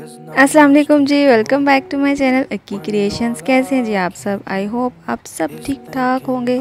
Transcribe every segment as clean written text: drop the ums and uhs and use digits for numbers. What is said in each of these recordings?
अस्सलाम वालेकुम जी, welcome back to my channel Akki creations. कैसे हैं जी आप सब? आई होप आप सब ठीक ठाक होंगे।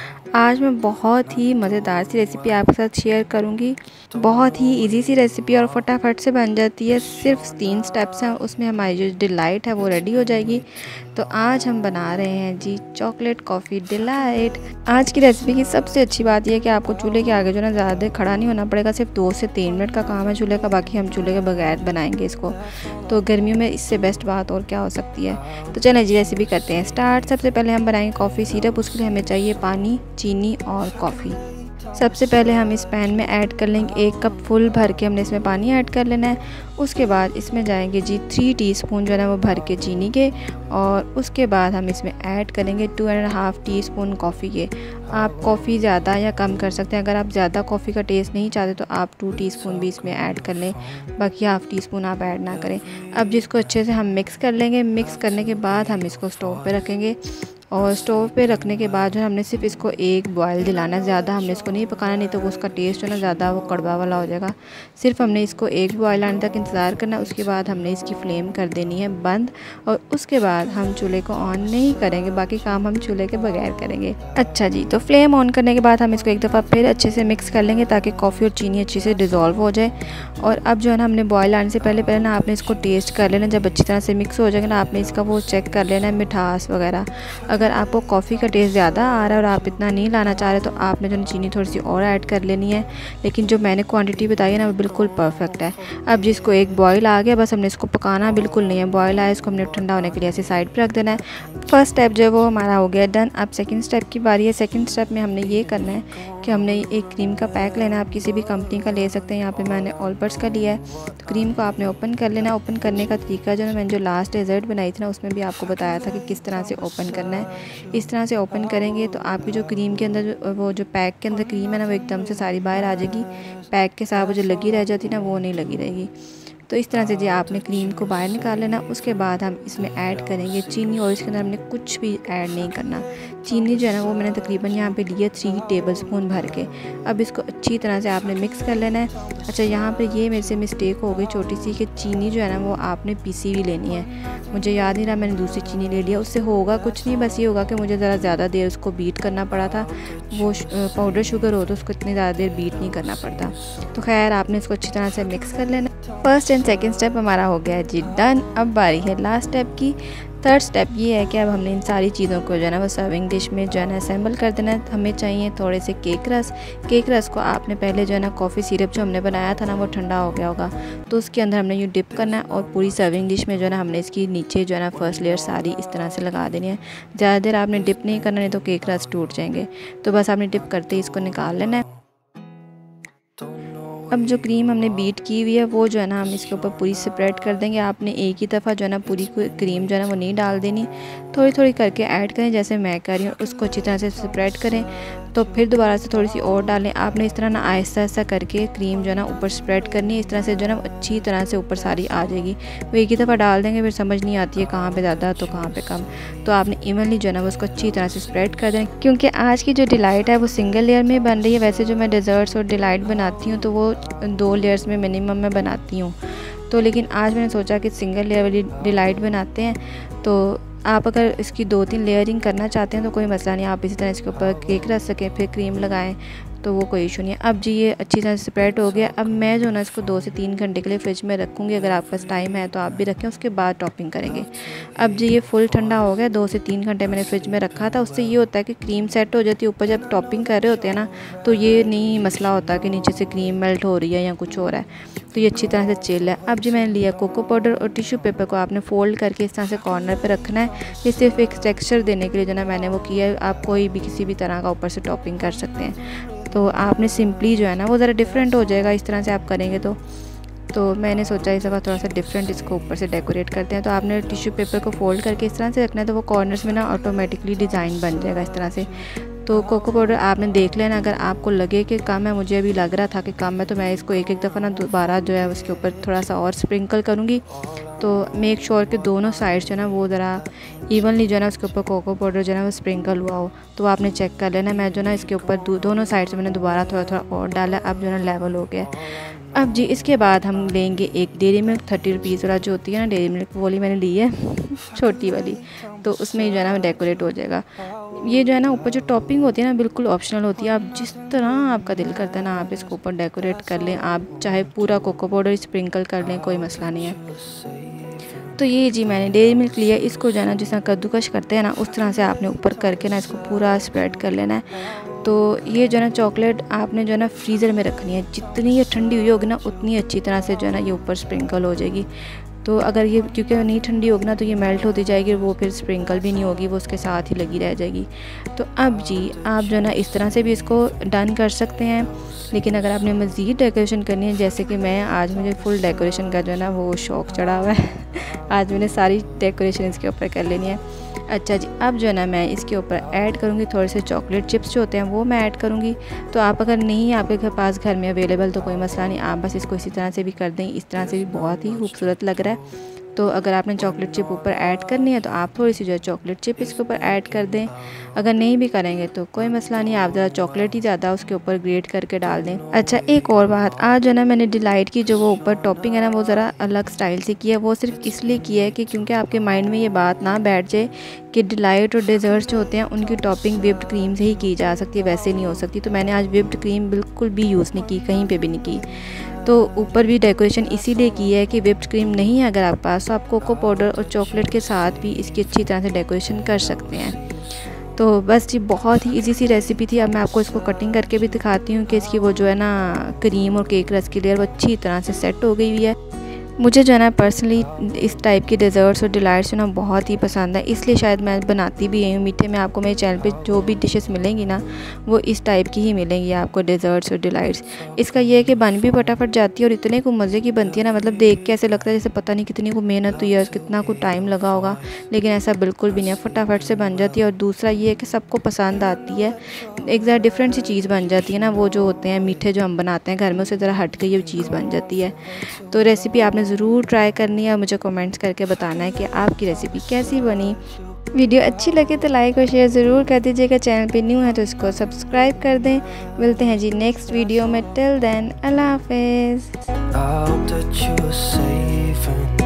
आज मैं बहुत ही मज़ेदार सी रेसिपी आपके साथ शेयर करूंगी। बहुत ही इजी सी रेसिपी और फटाफट से बन जाती है। सिर्फ 3 स्टेप्स हैं, उसमें हमारी जो डिलाइट है वो रेडी हो जाएगी। तो आज हम बना रहे हैं जी चॉकलेट कॉफ़ी डिलाइट। आज की रेसिपी की सबसे अच्छी बात यह है कि आपको चूल्हे के आगे जो ना ज़्यादा देर खड़ा नहीं होना पड़ेगा। सिर्फ 2 से 3 मिनट का काम है चूल्हे का, बाकी हम चूल्हे के बगैर बनाएंगे इसको। तो गर्मियों में इससे बेस्ट बात और क्या हो सकती है। तो चलें जी रेसिपी करते हैं स्टार्ट। सबसे पहले हम बनाएंगे कॉफ़ी सिरप। उसके लिए हमें चाहिए पानी, चीनी और कॉफ़ी। सबसे पहले हम इस पैन में ऐड कर लेंगे 1 कप फुल भर के हमने इसमें पानी ऐड कर लेना है। उसके बाद इसमें जाएंगे जी 3 टीस्पून जो है ना वो भर के चीनी के, और उसके बाद हम इसमें ऐड करेंगे 2.5 टीस्पून कॉफ़ी के। आप कॉफ़ी ज़्यादा या कम कर सकते हैं। अगर आप ज़्यादा कॉफ़ी का टेस्ट नहीं चाहते तो आप 2 टीस्पून भी इसमें ऐड कर लें, बाकी ½ टीस्पून आप ऐड ना करें। अब जिसको अच्छे से हम मिक्स कर लेंगे। मिक्स करने के बाद हम इसको स्टोव पे रखेंगे, और स्टोव पे रखने के बाद जो हमने सिर्फ इसको एक बॉयल दिलाना है। ज़्यादा हमने इसको नहीं पकाना, नहीं तो वो उसका टेस्ट जो ना ज़्यादा वो कड़वा वाला हो जाएगा। सिर्फ हमने इसको एक बॉयल आने तक इंतज़ार करना है। उसके बाद हमने इसकी फ्लेम कर देनी है बंद, और उसके बाद हम चूल्हे को ऑन नहीं करेंगे। बाकी काम हम चूल्हे के बगैर करेंगे। अच्छा जी, तो फ्लेम ऑन करने के बाद हम इसको एक दफ़ा फिर अच्छे से मिक्स कर लेंगे ताकि कॉफ़ी और चीनी अच्छे से डिज़ोल्व हो जाए। और अब जो है ना हमने बॉयल आने से पहले ना आपने इसको टेस्ट कर लेना। जब अच्छी तरह से मिक्स हो जाएगा ना, आपने इसका वो चेक कर लेना है मिठास वगैरह। अगर आपको कॉफ़ी का टेस्ट ज़्यादा आ रहा है और आप इतना नहीं लाना चाह रहे तो आपने जो चीनी थोड़ी सी और ऐड कर लेनी है। लेकिन जो मैंने क्वांटिटी बताई है ना वो बिल्कुल परफेक्ट है। अब जिसको एक बॉयल आ गया, बस हमने इसको पकाना बिल्कुल नहीं है। बॉयल आया इसको हमने ठंडा होने के लिए ऐसे साइड पर रख देना है। फर्स्ट स्टेप जो है वो हमारा हो गया डन। अब सेकंड स्टेप की बारी है। सेकंड स्टेप में हमने ये करना है कि हमने एक क्रीम का पैक लेना है। आप किसी भी कंपनी का ले सकते हैं। यहाँ पे मैंने ऑलपर्स का लिया है। तो क्रीम को आपने ओपन कर लेना है। ओपन करने का तरीका जो है मैंने जो लास्ट डेजर्ट बनाई थी ना उसमें भी आपको बताया था कि किस तरह से ओपन करना है। इस तरह से ओपन करेंगे तो आपकी जो क्रीम के अंदर जो पैक के अंदर क्रीम है ना वो एकदम से सारी बाहर आ जाएगी। पैक के साथ वो जो लगी रह जाती ना वो नहीं लगी रहेगी। तो इस तरह से जी आपने क्रीम को बाहर निकाल लेना। उसके बाद हम इसमें ऐड करेंगे चीनी, और इसके अंदर हमने कुछ भी ऐड नहीं करना। चीनी जो है ना वो मैंने तकरीबन यहाँ पे लिया 3 टेबलस्पून भर के। अब इसको अच्छी तरह से आपने मिक्स कर लेना है। अच्छा, यहाँ पे ये मेरे से मिस्टेक हो गई छोटी सी कि चीनी जो है ना वो आपने पीसी हुई लेनी है। मुझे याद नहीं रहा, मैंने दूसरी चीनी ले लिया। उससे होगा कुछ नहीं, बस ये होगा कि मुझे ज़रा ज़्यादा देर उसको बीट करना पड़ा था। वो पाउडर शुगर हो तो उसको इतनी ज़्यादा देर बीट नहीं करना पड़ता। तो खैर आपने इसको अच्छी तरह से मिक्स कर लेना। फर्स्ट एंड सेकंड स्टेप हमारा हो गया है जी डन। अब बारी है लास्ट स्टेप की। थर्ड स्टेप ये है कि अब हमने इन सारी चीज़ों को जो है ना वो सर्विंग डिश में जो है ना असेंबल कर देना है। हमें चाहिए थोड़े से केक रस। केक रस को आपने पहले जो है ना कॉफ़ी सिरप जो हमने बनाया था ना वो ठंडा हो गया होगा, तो उसके अंदर हमने यूँ डिप करना है, और पूरी सर्विंग डिश में जो है ना हमने इसकी नीचे जो है ना फर्स्ट लेयर सारी इस तरह से लगा देनी है। ज़्यादा देर आपने डिप नहीं करना, नहीं तो केक रस टूट जाएंगे। तो बस आपने डिप करते ही इसको निकाल लेना है। अब जो क्रीम हमने बीट की हुई है वो जो है ना हम इसके ऊपर पूरी स्प्रेड कर देंगे। आपने एक ही दफ़ा जो है ना पूरी क्रीम जो है ना वो नहीं डाल देनी, थोड़ी थोड़ी करके ऐड करें जैसे मैं कर रही हूँ। उसको अच्छी तरह से स्प्रेड करें, तो फिर दोबारा से थोड़ी सी और डालें। आपने इस तरह ना आहिस्ता आहिस्ता करके क्रीम जो है ना ऊपर स्प्रेड करनी है। इस तरह से जो है ना अच्छी तरह से ऊपर सारी आ जाएगी। वो एक ही दफ़ा डाल देंगे फिर समझ नहीं आती है कहाँ पे ज़्यादा तो कहाँ पे कम। तो आपने इवनली जो है ना वो उसको अच्छी तरह से स्प्रेड कर दें, क्योंकि आज की जो डिलाइट है वो सिंगल लेयर में बन रही है। वैसे जो मैं डेजर्ट्स और डिलाइट बनाती हूँ तो वो 2 लेयर्स में मिनिमम मैं बनाती हूँ। तो लेकिन आज मैंने सोचा कि सिंगल लेयर वाली डिलाइट बनाते हैं। तो आप अगर इसकी 2-3 लेयरिंग करना चाहते हैं तो कोई मसला नहीं, आप इसी तरह इसके ऊपर केक रख सकें फिर क्रीम लगाएं तो वो कोई इशू नहीं है। अब जी ये अच्छी तरह से स्प्रेड हो गया। अब मैं जो ना इसको 2 से 3 घंटे के लिए फ्रिज में रखूँगी। अगर आपके पास टाइम है तो आप भी रखें, उसके बाद टॉपिंग करेंगे। अब जी ये फुल ठंडा हो गया। 2 से 3 घंटे मैंने फ्रिज में रखा था। उससे ये होता है कि क्रीम सेट हो जाती है। ऊपर जब टॉपिंग कर रहे होते हैं ना तो ये नहीं मसला होता कि नीचे से क्रीम मेल्ट हो रही है या कुछ हो रहा है। तो ये अच्छी तरह से चिल है। अब जी मैंने लिया कोको पाउडर, और टिश्यू पेपर को आपने फ़ोल्ड करके इस तरह से कॉर्नर पे रखना है। ये सिर्फ एक टेक्सचर देने के लिए जो ना मैंने वो किया है। आप कोई भी किसी भी तरह का ऊपर से टॉपिंग कर सकते हैं। तो आपने सिंपली जो है ना वो ज़रा डिफरेंट हो जाएगा इस तरह से आप करेंगे तो मैंने सोचा इस दफ़ा थोड़ा सा डिफरेंट इसको ऊपर से डेकोरेट करते हैं। तो आपने टिश्यू पेपर को फ़ोल्ड करके इस तरह से रखना है, तो वो कॉर्नर्स में ना ऑटोमेटिकली डिज़ाइन बन जाएगा इस तरह से। तो कोको पाउडर आपने देख लेना, अगर आपको लगे कि कम है, मुझे अभी लग रहा था कि कम है, तो मैं इसको एक दफ़ा ना दोबारा जो है उसके ऊपर थोड़ा सा और स्प्रिंकल करूँगी। तो मेक श्योर कि दोनों साइड जो है ना वो ज़रा इवनली जो है ना उसके ऊपर कोको पाउडर जो है ना वो स्प्रिंकल हुआ हो। तो आपने चेक कर लेना। मैं जो ना इसके ऊपर दोनों साइड से मैंने दोबारा थोड़ा थोड़ा और डाला। अब जो है ना लेवल हो गया। अब जी इसके बाद हम लेंगे एक डेयरी मिल्क 30 रुपीज़ वाला जो होती है ना डेयरी मिल्क, वो वाली मैंने ली है छोटी वाली। तो उसमें जो है ना डेकोरेट हो जाएगा। ये जो है ना ऊपर जो टॉपिंग होती है ना बिल्कुल ऑप्शनल होती है, आप जिस तरह आपका दिल करता है ना आप इसको ऊपर डेकोरेट कर लें। आप चाहे पूरा कोको पाउडर स्प्रिंकल कर लें, कोई मसला नहीं है। तो ये जी मैंने डेयरी मिल्क लिया, इसको जो है ना जिस तरह कद्दूकश करते हैं ना उस तरह से आपने ऊपर करके ना इसको पूरा स्प्रेड कर लेना है। तो ये जो है ना चॉकलेट आपने जो है ना फ्रीज़र में रखनी है, जितनी ये ठंडी हुई होगी ना उतनी अच्छी तरह से जो है ना ये ऊपर स्प्रिंकल हो जाएगी। तो अगर ये क्योंकि नहीं ठंडी होगी ना तो ये मेल्ट होती जाएगी, वो फिर स्प्रिंकल भी नहीं होगी, वो उसके साथ ही लगी रह जाएगी। तो अब जी आप जो है ना इस तरह से भी इसको डन कर सकते हैं। लेकिन अगर आपने मज़ीद डेकोरेशन करनी है, जैसे कि मैं आज मुझे फुल डेकोरेशन का जो है ना वो शौक़ चढ़ा हुआ है आज मैंने सारी डेकोरेशन इसके ऊपर कर लेनी है। अच्छा जी अब जो है ना मैं इसके ऊपर ऐड करूँगी थोड़े से चॉकलेट चिप्स जो होते हैं वो मैं ऐड करूँगी। तो आप अगर नहीं आपके पास घर में अवेलेबल तो कोई मसला नहीं, आप बस इसको इसी तरह से भी कर दें, इस तरह से भी बहुत ही खूबसूरत लग रहा है। तो अगर आपने चॉकलेट चिप ऊपर ऐड करनी है तो आप थोड़ी सी जो है चॉकलेट चिप इसके ऊपर ऐड कर दें। अगर नहीं भी करेंगे तो कोई मसला नहीं, आप ज़रा चॉकलेट ही ज़्यादा उसके ऊपर ग्रेट करके डाल दें। अच्छा एक और बात, आज जो ना मैंने डिलाइट की जो वो ऊपर टॉपिंग है ना वो ज़रा अलग स्टाइल से की है। वो सिर्फ इसलिए की है कि क्योंकि आपके माइंड में ये बात ना बैठ जाए कि डिलाइट और डेजर्ट्स जो होते हैं उनकी टॉपिंग विप्ड क्रीम से ही की जा सकती है, वैसे नहीं हो सकती। तो मैंने आज विप्ड क्रीम बिल्कुल भी यूज़ नहीं की, कहीं पर भी नहीं की। तो ऊपर भी डेकोरेशन इसीलिए की है कि विप्ड क्रीम नहीं है अगर आपके पास तो आप कोको पाउडर और चॉकलेट के साथ भी इसकी अच्छी तरह से डेकोरेशन कर सकते हैं। तो बस जी बहुत ही इजी सी रेसिपी थी। अब मैं आपको इसको कटिंग करके भी दिखाती हूँ कि इसकी वो जो है ना क्रीम और केक रस की लेयर वो अच्छी तरह से सेट हो गई हुई है। मुझे जो है ना पर्सनली इस टाइप की डेज़र्ट्स और डिलाइट्स जो ना बहुत ही पसंद है, इसलिए शायद मैं बनाती भी यही हूँ। मीठे में आपको मेरे चैनल पे जो भी डिशेस मिलेंगी ना वो इस टाइप की ही मिलेंगी आपको, डेज़र्ट्स और डिलाइट्स। इसका ये है कि बन भी फटाफट जाती है और इतने को मज़े की बनती है ना, मतलब देख के ऐसे लगता है जैसे पता नहीं कितनी को मेहनत हुई है, कितना को टाइम लगा होगा, लेकिन ऐसा बिल्कुल भी नहीं है, फटाफट से बन जाती है। और दूसरा ये है कि सबको पसंद आती है, एक ज़रा डिफरेंट सी चीज़ बन जाती है ना। वो जो होते हैं मीठे जो हम बनाते हैं घर में उससे ज़रा हट के ये चीज़ बन जाती है। तो रेसिपी आपने ज़रूर ट्राई करनी है और मुझे कमेंट्स करके बताना है कि आपकी रेसिपी कैसी बनी। वीडियो अच्छी लगे तो लाइक और शेयर ज़रूर कर दीजिएगा। चैनल पे न्यू है तो इसको सब्सक्राइब कर दें। मिलते हैं जी नेक्स्ट वीडियो में। टिल देन अल्लाह हाफिज़।